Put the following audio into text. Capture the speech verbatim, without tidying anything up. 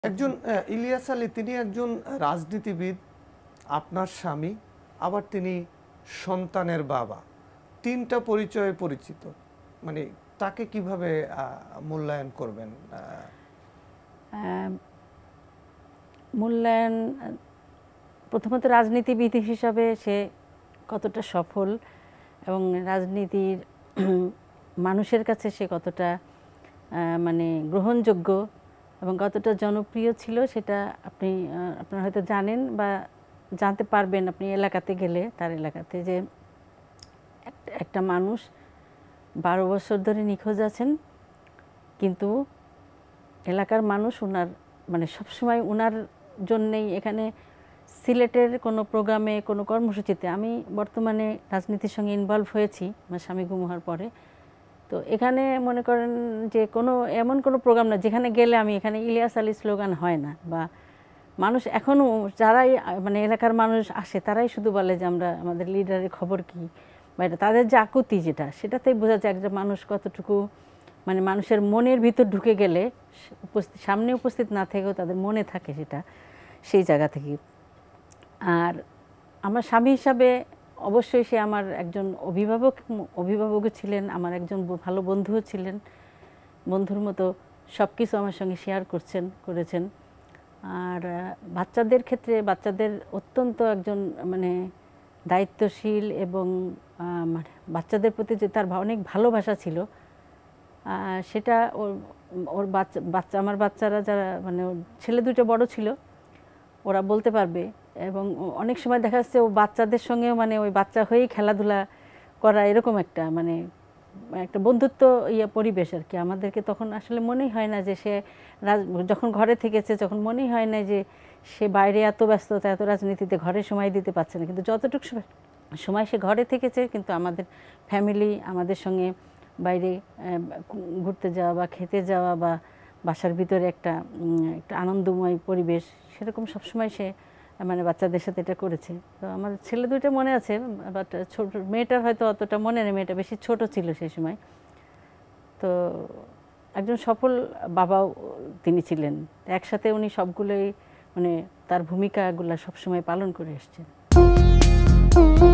একজন ইলিয়াস আলী তিনি একজন রাজনীতিবিদ, আপনার স্বামী, আবার তিনি সন্তানের বাবা, তিনটা পরিচয়ে পরিচিত। মানে তাকে কিভাবে মূল্যায়ন করবেন? মূল্যায়ন প্রথমত রাজনীতিবিদ হিসাবে সে কতটা সফল এবং রাজনীতির মানুষের কাছে সে কতটা মানে গ্রহণযোগ্য এবং কতটা জনপ্রিয় ছিল সেটা আপনি আপনারা হয়তো জানেন বা জানতে পারবেন আপনি এলাকাতে গেলে। তার এলাকাতে যে একটা মানুষ বারো বছর ধরে নিখোঁজ আছেন, কিন্তু এলাকার মানুষ ওনার মানে সবসময় ওনার জন্যেই এখানে সিলেটের কোনো প্রোগ্রামে কোনো কর্মসূচিতে আমি বর্তমানে রাজনীতির সঙ্গে ইনভলভ হয়েছি আমার স্বামী গুম হওয়ার পরে। তো এখানে মনে করেন যে কোনো এমন কোনো প্রোগ্রাম না যেখানে গেলে আমি এখানে ইলিয়াস আলী স্লোগান হয় না, বা মানুষ এখনও যারাই মানে এলাকার মানুষ আসে তারাই শুধু বলে যে আমরা আমাদের লিডারের খবর কী, বা এটা তাদের যে আকুতি যেটা সেটাতেই বোঝা যায় একজন মানুষ কতটুকু মানে মানুষের মনের ভিতর ঢুকে গেলে উপস্থিত সামনে উপস্থিত না থেকেও তাদের মনে থাকে সেটা সেই জায়গা থেকে। আর আমার স্বামী হিসাবে অবশ্যই সে আমার একজন অভিভাবক অভিভাবকও ছিলেন, আমার একজন ভালো বন্ধুও ছিলেন। বন্ধুর মতো সব কিছু আমার সঙ্গে শেয়ার করছেন করেছেন। আর বাচ্চাদের ক্ষেত্রে বাচ্চাদের অত্যন্ত একজন মানে দায়িত্বশীল এবং মানে বাচ্চাদের প্রতি যে তার অনেক ভালোবাসা ছিল সেটা ওর ওর বাচ্চা বাচ্চা আমার বাচ্চারা যারা মানে ছেলে দুটো বড় ছিল ওরা বলতে পারবে। এবং অনেক সময় দেখা যাচ্ছে ও বাচ্চাদের সঙ্গেও মানে ওই বাচ্চা হয়েই খেলাধুলা করা এরকম একটা মানে একটা বন্ধুত্ব ইয়ে পরিবেশ আর কি। আমাদেরকে তখন আসলে মনেই হয় না যে সে যখন ঘরে থেকেছে যখন মনেই হয় না যে সে বাইরে এত ব্যস্ততা এত রাজনীতিতে ঘরে সময় দিতে পারছে না, কিন্তু যতটুকু সময় সে ঘরে থেকেছে কিন্তু আমাদের ফ্যামিলি আমাদের সঙ্গে বাইরে ঘুরতে যাওয়া বা খেতে যাওয়া বা বাসার ভিতরে একটা একটা আনন্দময় পরিবেশ সেরকম সবসময় সে মানে বাচ্চাদের সাথে এটা করেছে। তো আমার ছেলে দুইটা মনে আছে, বাট ছোট মেয়েটার হয়তো অতটা মনে নেই, মেয়েটা বেশি ছোট ছিল সেই সময়। তো একজন সফল বাবাও তিনি ছিলেন, একসাথে উনি সবগুলোই মানে তার ভূমিকাগুলো সবসময় পালন করে এসেছেন।